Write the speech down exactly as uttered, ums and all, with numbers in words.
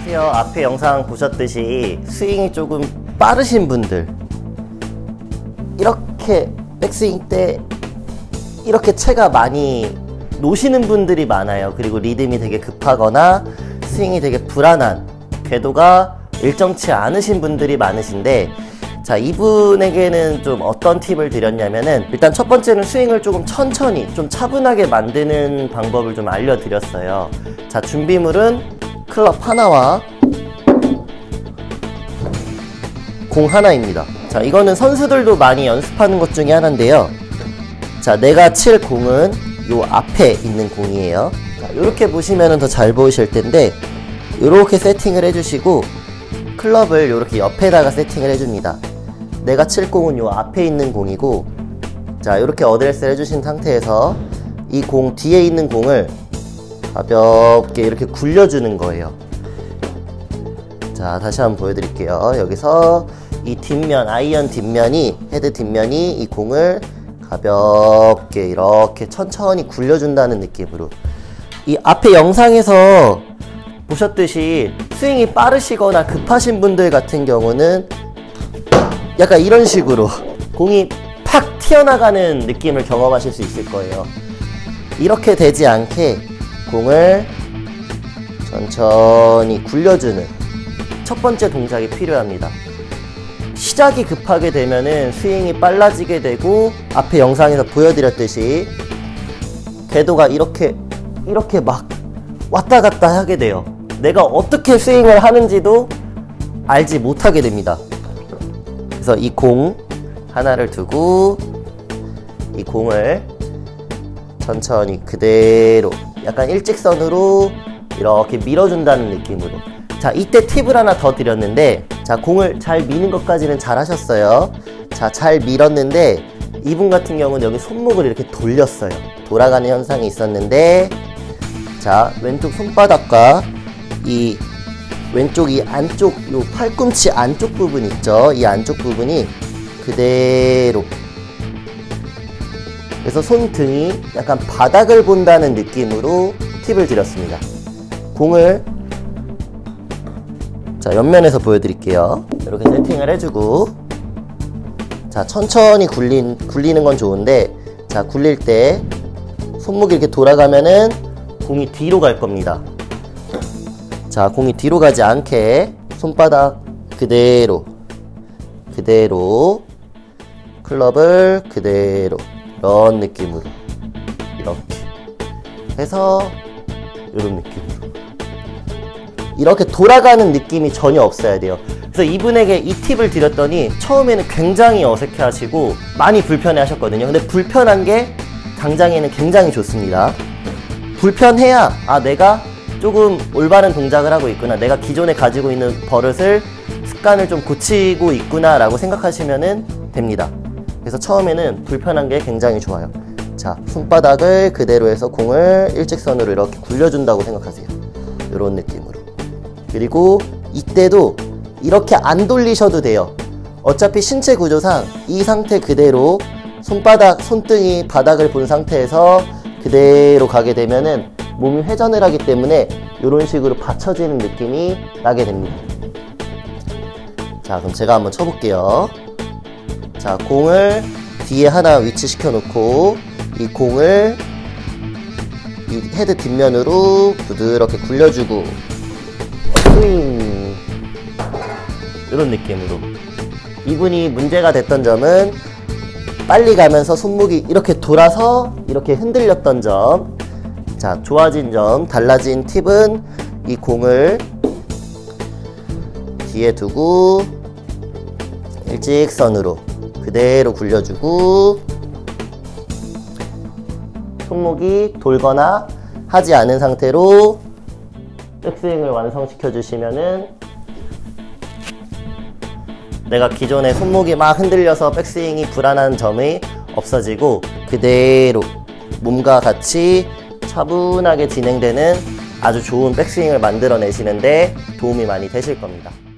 안녕하세요. 앞에 영상 보셨듯이 스윙이 조금 빠르신 분들, 이렇게 백스윙 때 이렇게 채가 많이 놓으시는 분들이 많아요. 그리고 리듬이 되게 급하거나 스윙이 되게 불안한, 궤도가 일정치 않으신 분들이 많으신데, 자, 이분에게는 좀 어떤 팁을 드렸냐면은, 일단 첫 번째는 스윙을 조금 천천히 좀 차분하게 만드는 방법을 좀 알려드렸어요. 자, 준비물은 클럽 하나와 공 하나입니다. 자, 이거는 선수들도 많이 연습하는 것 중에 하나인데요. 자, 내가 칠 공은 요 앞에 있는 공이에요. 자, 요렇게 보시면은 더 잘 보이실 텐데, 요렇게 세팅을 해주시고 클럽을 요렇게 옆에다가 세팅을 해줍니다. 내가 칠 공은 요 앞에 있는 공이고, 자, 요렇게 어드레스를 해주신 상태에서 이 공 뒤에 있는 공을 가볍게 이렇게 굴려주는 거예요. 자, 다시 한번 보여드릴게요. 여기서 이 뒷면, 아이언 뒷면이, 헤드 뒷면이 이 공을 가볍게 이렇게 천천히 굴려준다는 느낌으로. 이 앞에 영상에서 보셨듯이 스윙이 빠르시거나 급하신 분들 같은 경우는 약간 이런 식으로 공이 팍 튀어나가는 느낌을 경험하실 수 있을 거예요. 이렇게 되지 않게 공을 천천히 굴려주는 첫 번째 동작이 필요합니다. 시작이 급하게 되면은 스윙이 빨라지게 되고, 앞에 영상에서 보여드렸듯이 궤도가 이렇게 이렇게 막 왔다 갔다 하게 돼요. 내가 어떻게 스윙을 하는지도 알지 못하게 됩니다. 그래서 이 공 하나를 두고 이 공을 천천히 그대로 약간 일직선으로 이렇게 밀어준다는 느낌으로. 자, 이때 팁을 하나 더 드렸는데, 자, 공을 잘 미는 것까지는 잘 하셨어요. 자, 잘 밀었는데 이분 같은 경우는 여기 손목을 이렇게 돌렸어요. 돌아가는 현상이 있었는데, 자, 왼쪽 손바닥과 이 왼쪽 이 안쪽 요 팔꿈치 안쪽 부분 있죠? 이 안쪽 부분이 그대로, 그래서 손등이 약간 바닥을 본다는 느낌으로 팁을 드렸습니다. 공을, 자, 옆면에서 보여드릴게요. 이렇게 세팅을 해주고, 자, 천천히 굴린, 굴리는 건 좋은데, 자, 굴릴 때 손목이 이렇게 돌아가면은 공이 뒤로 갈 겁니다. 자, 공이 뒤로 가지 않게 손바닥 그대로 그대로 클럽을 그대로 이런 느낌으로 이렇게 해서 이런 느낌으로 이렇게 돌아가는 느낌이 전혀 없어야 돼요. 그래서 이분에게 이 팁을 드렸더니 처음에는 굉장히 어색해 하시고 많이 불편해 하셨거든요. 근데 불편한 게 당장에는 굉장히 좋습니다. 불편해야, 아, 내가 조금 올바른 동작을 하고 있구나, 내가 기존에 가지고 있는 버릇을, 습관을 좀 고치고 있구나 라고 생각하시면 됩니다. 그래서 처음에는 불편한 게 굉장히 좋아요. 자, 손바닥을 그대로 해서 공을 일직선으로 이렇게 굴려준다고 생각하세요. 이런 느낌으로. 그리고 이때도 이렇게 안 돌리셔도 돼요. 어차피 신체 구조상 이 상태 그대로 손바닥, 손등이 바닥을 본 상태에서 그대로 가게 되면은 몸이 회전을 하기 때문에 이런 식으로 받쳐지는 느낌이 나게 됩니다. 자, 그럼 제가 한번 쳐볼게요. 자, 공을 뒤에 하나 위치시켜 놓고 이 공을 이 헤드 뒷면으로 부드럽게 굴려주고 스윙, 이런 느낌으로. 이분이 문제가 됐던 점은 빨리 가면서 손목이 이렇게 돌아서 이렇게 흔들렸던 점. 자, 좋아진 점, 달라진 팁은 이 공을 뒤에 두고 일직선으로 그대로 굴려주고, 손목이 돌거나 하지 않은 상태로 백스윙을 완성시켜 주시면은, 내가 기존에 손목이 막 흔들려서 백스윙이 불안한 점이 없어지고 그대로 몸과 같이 차분하게 진행되는 아주 좋은 백스윙을 만들어내시는데 도움이 많이 되실 겁니다.